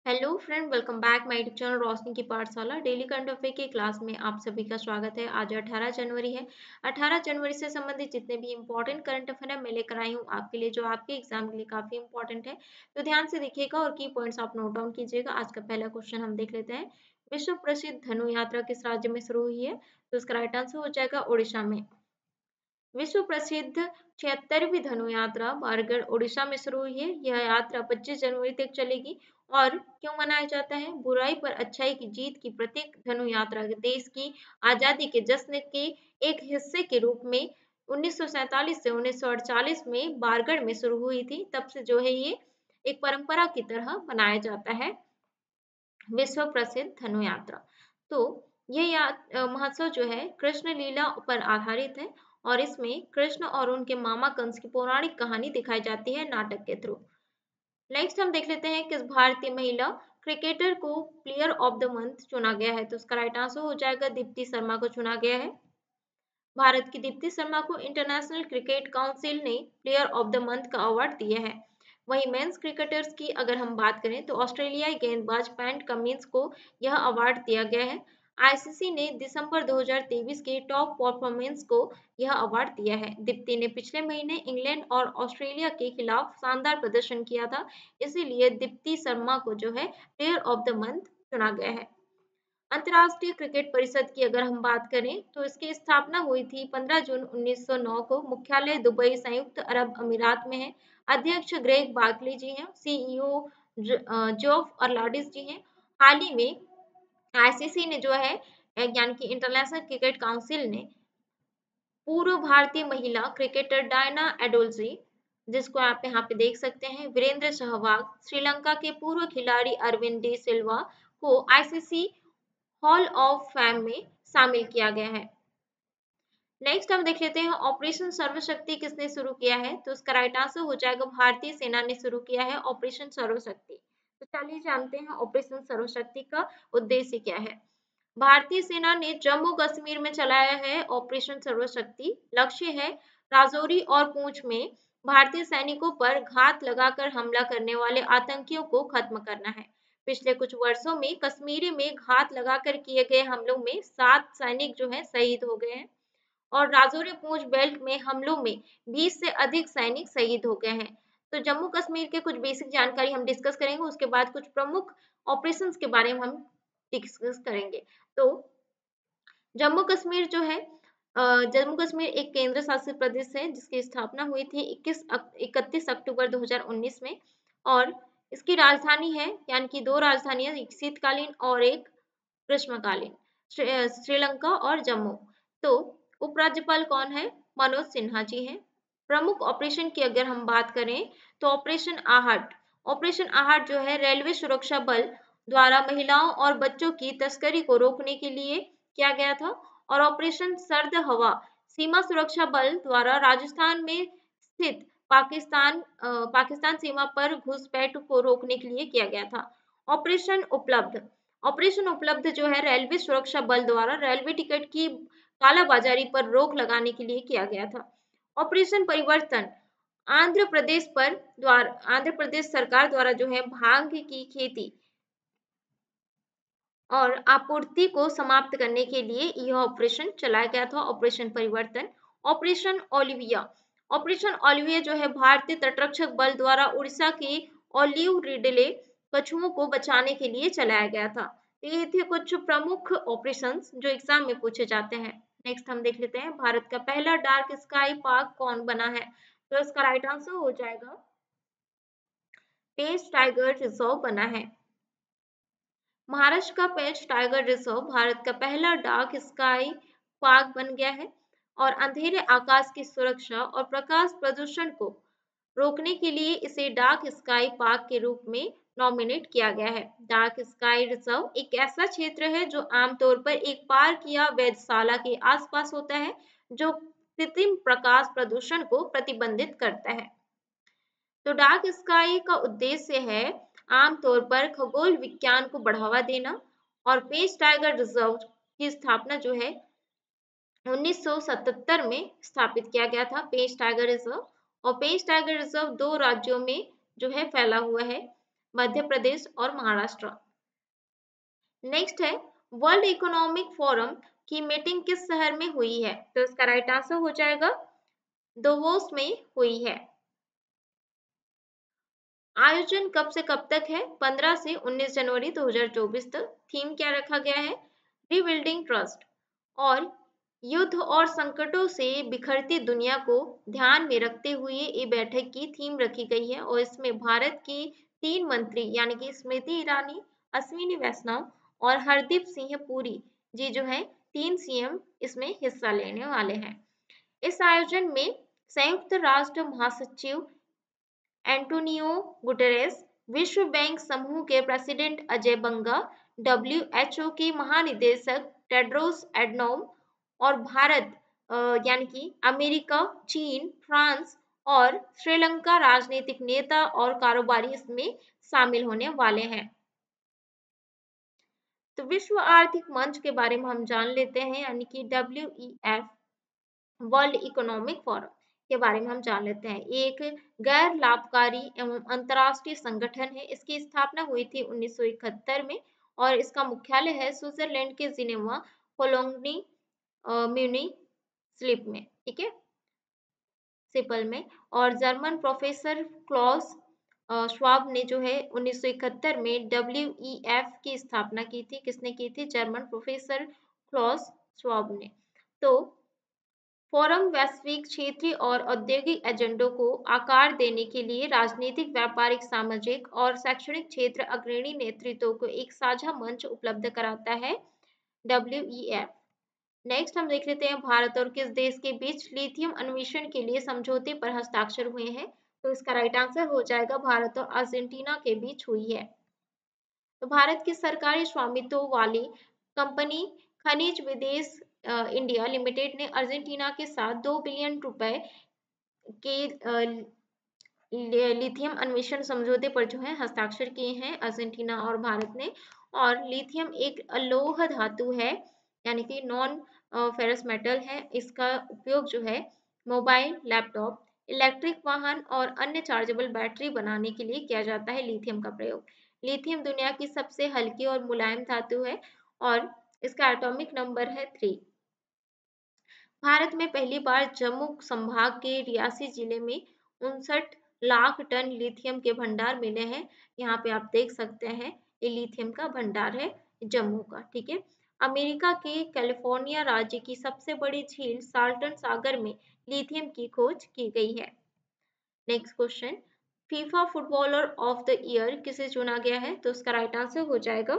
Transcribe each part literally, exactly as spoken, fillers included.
Hello friend, welcome back my YouTube channel Roshni की पाठशाला। Daily current affair की class में आप सभी का स्वागत है। आज अठारह जनवरी है। अठारह जनवरी से संबंधित जितने भी इंपॉर्टेंट करंट अफेयर है मैं लेकर आई हूँ आपके लिए, जो आपके एग्जाम के लिए काफी इंपॉर्टेंट है। तो ध्यान से देखिएगा और की पॉइंट्स आप नोट डाउन कीजिएगा। आज का पहला क्वेश्चन हम देख लेते हैं। विश्व प्रसिद्ध धनु यात्रा किस राज्य में शुरू हुई है? तो इसका राइट आंसर हो जाएगा उड़ीसा में। विश्व प्रसिद्ध छिहत्तरवीं धनु यात्रा बारगढ़ उड़ीसा में शुरू हुई है। यह यात्रा पच्चीस जनवरी तक चलेगी। और क्यों मनाया जाता है? बुराई पर अच्छाई की जीत की प्रतीक धनु यात्रा देश की आजादी के जश्न के एक हिस्से के रूप में उन्नीस सौ सैंतालीस से उन्नीस सौ अड़तालीस में बारगढ़ में शुरू हुई थी। तब से जो है ये एक परंपरा की तरह मनाया जाता है विश्व प्रसिद्ध धनु यात्रा। तो ये या अ, महोत्सव जो है कृष्ण लीला पर आधारित है और इसमें कृष्ण और उनके मामा कंस की पौराणिक कहानी दिखाई जाती है नाटक के थ्रू। नेक्स्ट हम देख लेते हैं किस भारतीय महिला क्रिकेटर को प्लेयर ऑफ द मंथ चुना गया है। तो उसका राइट आंसर हो जाएगा दीप्ति शर्मा को चुना गया है। भारत की दीप्ति शर्मा को इंटरनेशनल क्रिकेट काउंसिल ने प्लेयर ऑफ द मंथ का अवार्ड दिया है। वहीं मेंस क्रिकेटर्स की अगर हम बात करें तो ऑस्ट्रेलियाई गेंदबाज पैट कमिंस को यह अवार्ड दिया गया है। आईसीसी ने दिसंबर दो हज़ार तेईस के टॉप परफॉर्मेंस को यह अवार्ड दिया है। दीप्ति ने पिछले महीने इंग्लैंड और ऑस्ट्रेलिया के खिलाफ शानदार प्रदर्शन किया था, इसीलिए दीप्ति शर्मा को जो है प्लेयर ऑफ द मंथ चुना गया है। अंतर्राष्ट्रीय क्रिकेट परिषद की अगर हम बात करें तो इसकी स्थापना हुई थी पंद्रह जून उन्नीस सौ नौ को। मुख्यालय दुबई संयुक्त अरब अमीरात में है। अध्यक्ष ग्रेग बार्कले जी हैं। सीईओ जोफ अर्लाडिस जी हैं। हाल ही में आईसीसी ने जो है अ, यानी कि इंटरनेशनल क्रिकेट काउंसिल ने पूर्व भारतीय महिला क्रिकेटर डायना एडोल्जी, जिसको आप यहाँ पे देख सकते हैं, वीरेंद्र सहवाग, श्रीलंका के पूर्व खिलाड़ी अरविंद डी सिल्वा को आईसीसी हॉल ऑफ फेम में शामिल किया गया है। नेक्स्ट हम देख लेते हैं ऑपरेशन सर्वशक्ति किसने शुरू किया है। तो उसका राइट आंसर हो जाएगा भारतीय सेना ने शुरू किया है ऑपरेशन सर्वशक्ति। तो चलिए जानते हैं ऑपरेशन सर्वशक्ति का उद्देश्य क्या है। भारतीय सेना ने जम्मू कश्मीर में चलाया है ऑपरेशन सर्वशक्ति। लक्ष्य है राजौरी और पूंछ में भारतीय सैनिकों पर घात लगाकर हमला करने वाले आतंकियों को खत्म करना है। पिछले कुछ वर्षों में कश्मीर में घात लगाकर किए गए हमलों में सात सैनिक जो है शहीद हो गए हैं और राजौरी पूंछ बेल्ट में हमलों में बीस से अधिक सैनिक शहीद हो गए हैं। तो जम्मू कश्मीर के कुछ बेसिक जानकारी हम डिस्कस करेंगे, उसके बाद कुछ प्रमुख ऑपरेशंस के बारे में हम डिस्कस करेंगे। तो जम्मू कश्मीर जो है अ, जम्मू कश्मीर एक केंद्र शासित प्रदेश है जिसकी स्थापना हुई थी इक्कीस इकतीस अक्टूबर दो हज़ार उन्नीस में। और इसकी राजधानी है, यानी कि दो राजधानियां, एक शीतकालीन और एक ग्रीष्मकालीन, श्री- अ, श्रीलंका और जम्मू। तो उपराज्यपाल कौन है? मनोज सिन्हा जी हैं। प्रमुख ऑपरेशन की अगर हम बात करें तो ऑपरेशन आहट। ऑपरेशन आहट जो है रेलवे सुरक्षा बल द्वारा महिलाओं और बच्चों की तस्करी को रोकने के लिए किया गया था। और ऑपरेशन सर्द हवा सीमा सुरक्षा बल द्वारा राजस्थान में स्थित पाकिस्तान अ, पाकिस्तान सीमा पर घुसपैठ को रोकने के लिए किया गया था। ऑपरेशन उपलब्ध। ऑपरेशन उपलब्ध जो है रेलवे सुरक्षा बल द्वारा रेलवे टिकट की कालाबाजारी पर रोक लगाने के लिए किया गया था। ऑपरेशन परिवर्तन आंध्र प्रदेश पर द्वारा आंध्र प्रदेश सरकार द्वारा जो है भांग की खेती और आपूर्ति को समाप्त करने के लिए यह ऑपरेशन चलाया गया था, ऑपरेशन परिवर्तन। Operation Olivia. ऑपरेशन ओलिविया जो है भारतीय तटरक्षक बल द्वारा उड़ीसा के ओलिव रिडले कछुओं को बचाने के लिए चलाया गया था। तो ये थे कुछ प्रमुख ऑपरेशंस जो एग्जाम में पूछे जाते हैं। नेक्स्ट हम देख लेते हैं भारत का पहला डार्क स्काई पार्क कौन बना है। तो इसका राइट आंसर हो जाएगा पेंच टाइगर रिजर्व बना है। महाराष्ट्र का पेंच टाइगर रिजर्व भारत का पहला डार्क स्काई पार्क बन गया है और अंधेरे आकाश की सुरक्षा और प्रकाश प्रदूषण को रोकने के लिए इसे डार्क स्काई पार्क के रूप में नॉमिनेट किया गया है। डार्क स्काई रिजर्व एक ऐसा क्षेत्र है जो आमतौर पर एक पार्क या वेधशाला के आसपास होता है, जो कृत्रिम प्रकाश प्रदूषण को प्रतिबंधित करता है। तो डार्क स्काई का उद्देश्य है आमतौर पर खगोल विज्ञान को बढ़ावा देना। और पेंच टाइगर रिजर्व की स्थापना जो है उन्नीस सौ सतहत्तर में स्थापित किया गया था, पेंच टाइगर रिजर्व। और पेंच टाइगर रिजर्व दो राज्यों में जो है फैला हुआ है, मध्य प्रदेश और महाराष्ट्र। नेक्स्ट है वर्ल्ड इकोनॉमिक फोरम की मीटिंग किस शहर में हुई है? तो इसका राइट आंसर हो जाएगा दावोस में हुई है। आयोजन कब से कब तक है? पंद्रह से उन्नीस जनवरी दो हज़ार चौबीस तक। थीम क्या रखा गया है? Rebuilding trust. और युद्ध और संकटों से बिखरती दुनिया को ध्यान में रखते हुए ये बैठक की थीम रखी गई है और इसमें भारत के तीन मंत्री यानी कि स्मृति ईरानी, अश्विनी वैष्णव और हरदीप सिंह पुरी जी जो है तीन सीएम इसमें हिस्सा लेने वाले हैं। इस आयोजन में संयुक्त राष्ट्र महासचिव एंटोनियो गुटेरेस, विश्व बैंक समूह के president Ajay Banga, W H O के महानिदेशक टेड्रोस एडनोम और भारत यानी कि अमेरिका, चीन, फ्रांस और श्रीलंका राजनीतिक नेता और कारोबारी इसमें शामिल होने वाले हैं। तो विश्व आर्थिक मंच के बारे में हम जान लेते हैं यानी कि W E F World Economic Forum के बारे में हम जान लेते हैं। ये एक गैर लाभकारी एवं अंतर्राष्ट्रीय संगठन है। इसकी स्थापना हुई थी उन्नीस सौ इकहत्तर में और इसका मुख्यालय है स्विट्जरलैंड के जिनेवा कोलोनी म्यूनिख स्लिप में, ठीक है, सिपल में। और जर्मन प्रोफेसर क्लॉस श्वाब ने जो है उन्नीस सौ इकहत्तर में डब्ल्यू ई एफ की स्थापना की थी। किसने की थी? जर्मन प्रोफेसर क्लॉस श्वाब ने। तो फोरम वैश्विक, क्षेत्रीय और औद्योगिक एजेंडों को आकार देने के लिए राजनीतिक, व्यापारिक, सामाजिक और शैक्षणिक क्षेत्र अग्रणी नेतृत्व को एक साझा मंच उपलब्ध कराता है डब्ल्यू ई एफ। नेक्स्ट हम देख लेते हैं भारत और किस देश के बीच लिथियम अन्वेषण के लिए समझौते पर हस्ताक्षर हुए हैं? तो इसका राइट आंसर हो जाएगा भारत और अर्जेंटीना के बीच हुई है। तो भारत की सरकारी स्वामित्व वाली कंपनी खनिज विदेश इंडिया लिमिटेड ने अर्जेंटीना के साथ दो बिलियन रुपए के लिथियम अन्वेषण समझौते पर जो है हस्ताक्षर किए हैं अर्जेंटीना और भारत ने। और लिथियम एक अलोह धातु है यानी कि नॉन फेरस मेटल है। इसका उपयोग जो है मोबाइल, लैपटॉप, इलेक्ट्रिक वाहन और अन्य चार्जेबल बैटरी बनाने के लिए किया जाता है लिथियम का प्रयोग। लिथियम दुनिया की सबसे हल्की और मुलायम धातु है और इसका एटॉमिक नंबर है थ्री। भारत में पहली बार जम्मू संभाग के रियासी जिले में उनसठ लाख टन लिथियम के भंडार मिले हैं। यहाँ पे आप देख सकते हैं ये लिथियम का भंडार है जम्मू का, ठीक है। अमेरिका के कैलिफोर्निया राज्य की सबसे बड़ी झील साल्टन सागर में लिथियम की खोज की गई है। Next question, FIFA footballer of the year किसे चुना गया है? तो उसका राइट आंसर हो जाएगा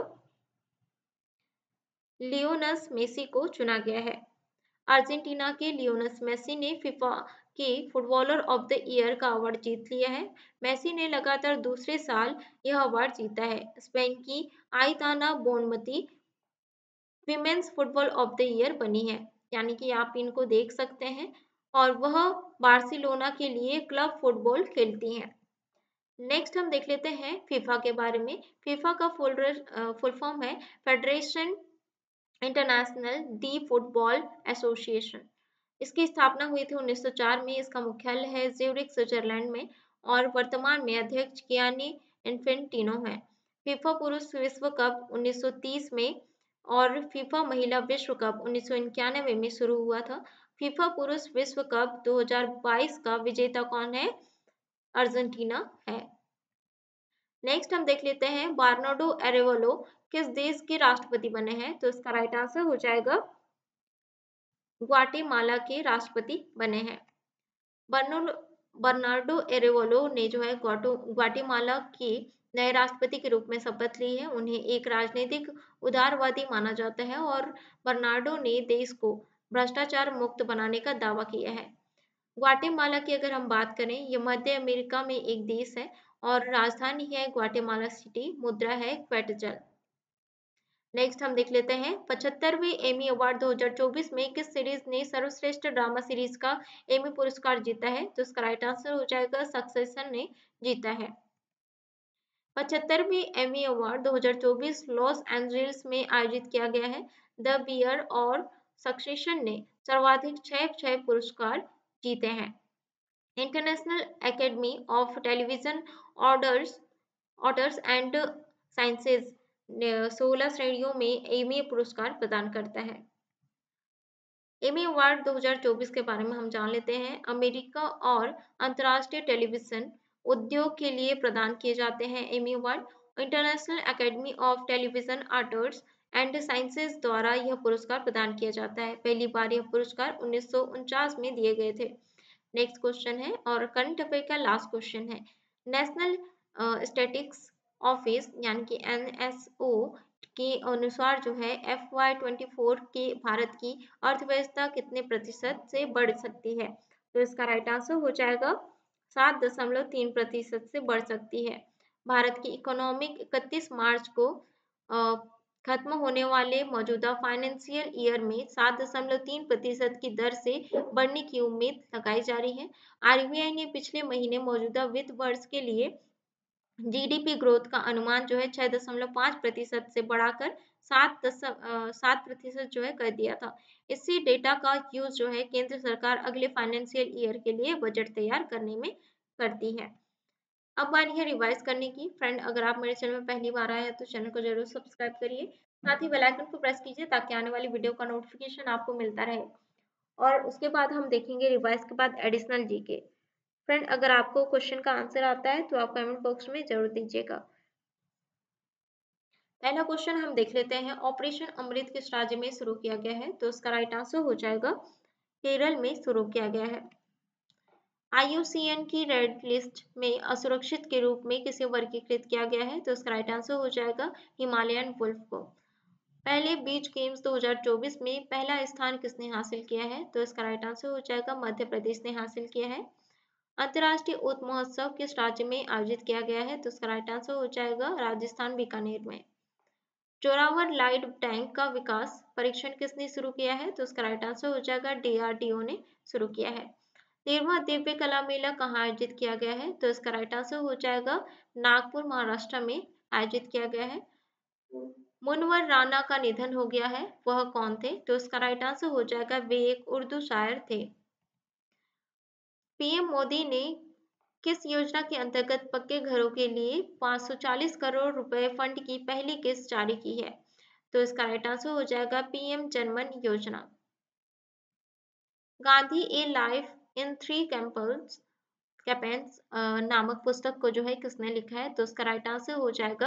लियोनस मेसी को चुना गया है। अर्जेंटीना के लियोनेस मेसी ने फीफा के फुटबॉलर ऑफ द ईयर का अवार्ड जीत लिया है। मेसी ने लगातार दूसरे साल यह अवार्ड जीता है। स्पेन की Aitana Bonmati women's football of the year बनी है, यानी कि आप इनको देख सकते हैं और वह बार्सिलोना के लिए क्लब फुटबॉल खेलती हैं। नेक्स्ट हम देख लेते हैं फीफा के बारे में। फीफा का फुल फुल फॉर्म है Federation International de Football Association. इसकी स्थापना हुई थी उन्नीस सौ चार में। इसका मुख्यालय है ज्यूरिख स्विट्जरलैंड में और वर्तमान में अध्यक्ष गियानी इन्फेंटिनो है। फीफा पुरुष विश्व कप उन्नीस सौ तीस में और फीफा महिला विश्व कप उन्नीस सौ इक्यानवे में शुरू हुआ था। फीफा पुरुष विश्व कप दो हज़ार बाईस का विजेता कौन है? अर्जेंटीना है। नेक्स्ट हम देख लेते हैं बार्नार्डो एरेवलो किस देश के राष्ट्रपति बने हैं? तो इसका राइट आंसर हो जाएगा ग्वाटेमाला के राष्ट्रपति बने हैं। बर्नार्डो एरेवलो ने जो है ग्वाटेमाला के नए राष्ट्रपति के रूप में शपथ ली है। उन्हें एक राजनीतिक उदारवादी माना जाता है और बर्नार्डो ने देश को भ्रष्टाचार मुक्त बनाने का दावा किया है। ग्वाटेमाला की अगर हम बात करें, ये मध्य अमेरिका में एक देश है और राजधानी है ग्वाटेमाला सिटी, मुद्रा है क्वेटजल। नेक्स्ट हम देख लेते हैं पचहत्तरवें एमी अवार्ड दो हज़ार चौबीस में किस सीरीज ने सर्वश्रेष्ठ ड्रामा सीरीज का एमी पुरस्कार जीता है? तो इसका राइट आंसर हो जाएगा सक्सेशन ने जीता है। पचहत्तरवें एमी अवार्ड दो हज़ार चौबीस लॉस एंजलिस में आयोजित किया गया है। द बियर और सक्सेशन ने सर्वाधिक छह छह पुरस्कार जीते हैं। International Academy of Television orders arts and sciences सोलह श्रेणियों में एमी पुरस्कार प्रदान करता है। एमी अवार्ड दो हज़ार चौबीस के बारे में हम जान लेते हैं। अमेरिका और अंतर्राष्ट्रीय टेलीविजन उद्योग के लिए प्रदान किए जाते हैं Emmy award. International Academy of Television Arts and Sciences द्वारा यह पुरस्कार प्रदान किया जाता है। पहली बार यह पुरस्कार उन्नीस सौ उनचास में दिए गए थे। नेक्स्ट क्वेश्चन है और करंट अफेयर का लास्ट क्वेश्चन है। नेशनल स्टैटिस्टिक्स ऑफिस यानी कि एन एस ओ के अनुसार जो है एफ वाई ट्वेंटी फोर के भारत की अर्थव्यवस्था कितने प्रतिशत से बढ़ सकती है? तो इसका राइट आंसर हो जाएगा सात दशमलव तीन प्रतिशत से बढ़ सकती है। भारत की इकोनॉमिक इकतीस मार्च को अ, खत्म होने वाले मौजूदा फाइनेंशियल ईयर में सात दशमलव तीन प्रतिशत की दर से बढ़ने की उम्मीद लगाई जा रही है। आर बी आई ने पिछले महीने मौजूदा वित्त वर्ष के लिए जी डी पी ग्रोथ का अनुमान जो है छह दशमलव पाँच प्रतिशत से बढ़ाकर सात दशमलव सात प्रतिशत जो है कर दिया था। इसी डेटा का यूज जो है केंद्र सरकार अगले फाइनेंशियल ईयर के लिए बजट तैयार करने में करती है। अब बारी है रिवाइज करने की। फ्रेंड, अगर आप मेरे चैनल में पहली बार आए हैं तो चैनल को जरूर सब्सक्राइब करिए, साथ ही बेल आइकन को प्रेस कीजिए ताकि आने वाली वीडियो का नोटिफिकेशन आपको मिलता रहे। और उसके बाद हम देखेंगे रिवाइज के बाद एडिशनल जीके। फ्रेंड, अगर आपको क्वेश्चन का आंसर आता है तो आप कमेंट बॉक्स में जरूर दीजिएगा। पहला क्वेश्चन हम देख लेते हैं। ऑपरेशन अमृत किस राज्य में शुरू किया गया है? तो उसका राइट आंसर हो जाएगा केरल में शुरू किया गया है। आई यू सी एन की रेड लिस्ट में असुरक्षित के रूप में किसे वर्गीकृत किया गया है? तो इसका राइट आंसर हो जाएगा हिमालयन वुल्फ को। पहले बीच गेम्स दो हज़ार चौबीस में पहला स्थान किसने हासिल किया है? तो इसका राइट आंसर हो जाएगा मध्य प्रदेश ने हासिल किया है। अंतर्राष्ट्रीय ऊंट महोत्सव किस राज्य में आयोजित किया गया है? तो इसका राइट आंसर हो जाएगा राजस्थान बीकानेर में। जोरावर लाइट टैंक का विकास परीक्षण किसने शुरू किया है? तो उसका राइट आंसर हो जाएगा डी आर डी ओ ने शुरू किया है। तेरहवां दिव्य कला मेला कहाँ आयोजित किया गया है? तो इसका राइट आंसर हो जाएगा नागपुर महाराष्ट्र में आयोजित किया गया है। मुनवर राना का निधन हो गया है, वह कौन थे? तो इसका राइट आंसर हो जाएगा वे एक उर्दू शायर थे। पीएम मोदी ने किस योजना के अंतर्गत पक्के घरों के लिए पाँच सौ चालीस करोड़ रुपए फंड की पहली किस्त जारी की है? तो इसका राइट आंसर हो जाएगा पीएम जनमन योजना। Gandhi a life in three campaigns campaigns नामक पुस्तक को जो है किसने लिखा है? तो उसका राइट आंसर हो जाएगा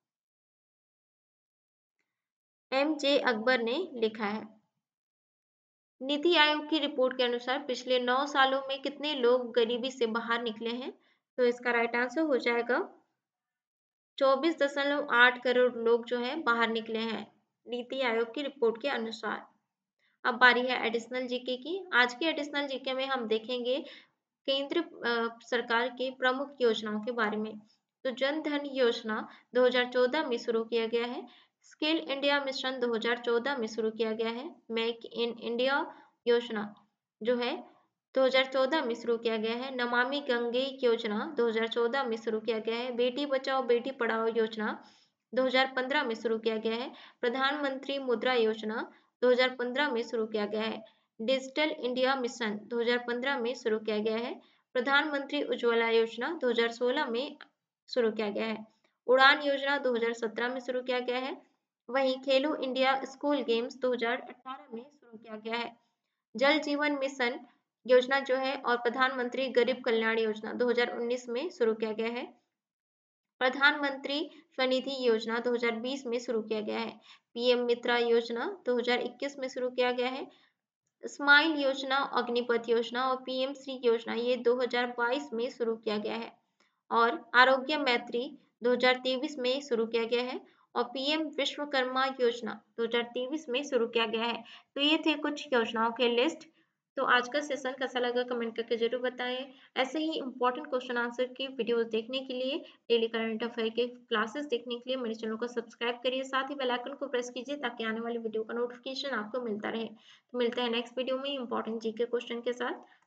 एम जे अकबर ने लिखा है। नीति आयोग की रिपोर्ट के अनुसार पिछले नौ सालों में कितने लोग गरीबी से बाहर निकले हैं? तो इसका राइट आंसर हो जाएगा चौबीस दशमलव आठ करोड़ लोग जो है बाहर निकले हैं नीति आयोग की रिपोर्ट के अनुसार। अब बारी है एडिशनल जीके की। आज के एडिशनल जीके में हम देखेंगे केंद्र सरकार के प्रमुख योजनाओं के बारे में। तो जन धन योजना दो हज़ार चौदह में शुरू किया गया है। स्किल इंडिया मिशन दो हज़ार चौदह में शुरू किया गया है। मेक इन इंडिया योजना जो है दो हज़ार चौदह में शुरू किया गया है। नमामि गंगे योजना दो हज़ार चौदह में शुरू किया गया है। बेटी बचाओ बेटी पढ़ाओ योजना दो हज़ार पंद्रह में शुरू किया गया है। प्रधानमंत्री मुद्रा योजना दो हज़ार पंद्रह में शुरू किया गया है। डिजिटल इंडिया मिशन दो हज़ार पंद्रह में शुरू किया गया है। प्रधानमंत्री उज्ज्वला योजना दो हज़ार सोलह में शुरू किया गया है। उड़ान योजना दो हज़ार सत्रह में शुरू किया गया है। वहीं खेलो इंडिया स्कूल गेम्स दो हज़ार अठारह में शुरू किया गया है। जल जीवन मिशन योजना जो है और प्रधानमंत्री गरीब कल्याण योजना दो हज़ार उन्नीस में शुरू किया गया है। प्रधानमंत्री स्वनिधि योजना दो हज़ार बीस में शुरू किया गया है। पीएम मित्रा योजना दो हज़ार इक्कीस में शुरू किया गया है। स्माइल योजना, अग्निपथ योजना और पीएम श्री योजना ये दो हज़ार बाईस में शुरू किया गया है। और आरोग्य मैत्री दो हज़ार तेईस में शुरू किया गया है और पीएम विश्वकर्मा योजना दो हज़ार तेईस में शुरू किया गया है। तो ये थे कुछ योजनाओं के लिस्ट। तो आज का सेशन कैसा लगा कमेंट करके जरूर बताएं। ऐसे ही इंपॉर्टेंट क्वेश्चन आंसर की वीडियोस देखने के लिए, डेली करंट अफेयर के क्लासेस देखने के लिए मेरे चैनल को सब्सक्राइब करिए, साथ ही बेल आइकन को प्रेस कीजिए ताकि आने वाली वीडियो का नोटिफिकेशन आपको मिलता रहे। तो मिलते हैं नेक्स्ट वीडियो में इंपॉर्टेंट जीके क्वेश्चन के साथ।